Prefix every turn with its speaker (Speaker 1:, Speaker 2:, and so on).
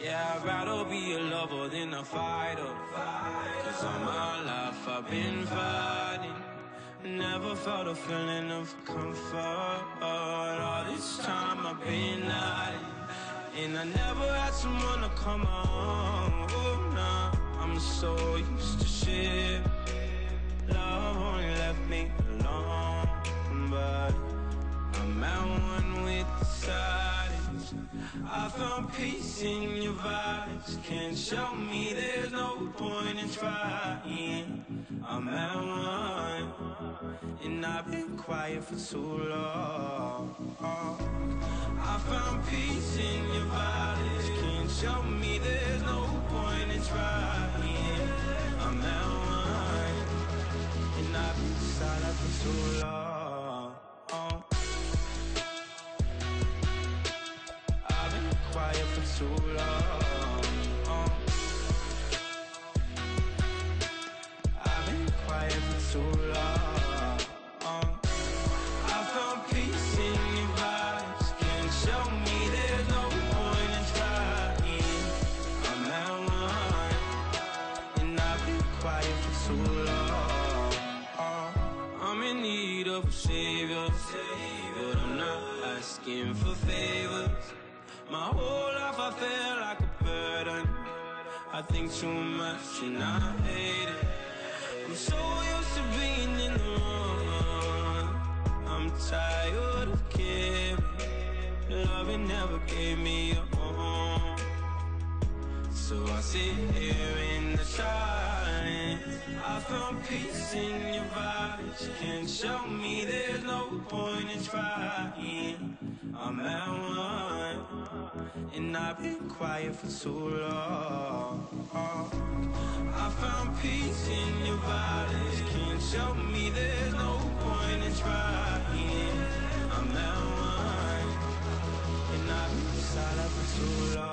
Speaker 1: Yeah, I'd rather be a lover than a fighter. Cause all my life I've been fighting. Never felt a feeling of comfort. All this time I've been hiding, and I never had someone to come on. Oh, nah, I'm so used to shit. Love only left me alone, but I'm at one with the silence. I found peace in your vibes. Can't show me there's no point in trying. I'm at one, and I've been quiet for too long. I found peace in your vibes. Can't show me there's no point in trying. I'm at one, and I've been silent for too long. I've been quiet for too long. I've been quiet for too long. I found peace in your vibes. Can't show me there's no point in trying. I'm at one, and I've been quiet for too long. I'm in need of a savior, but I'm not asking for favors. My whole life I feel like a burden. I think too much and I hate it. I'm so used to being in the wrong. I'm tired of caring. Love it never gave me a home. So I sit here in the silence. I found peace in your vibes. Can't show me there's no point in trying. I'm at one, and I've been quiet for too long. I found peace in your vibes. Can't show me there's no point in trying. I'm at one, and I've been silent for too long.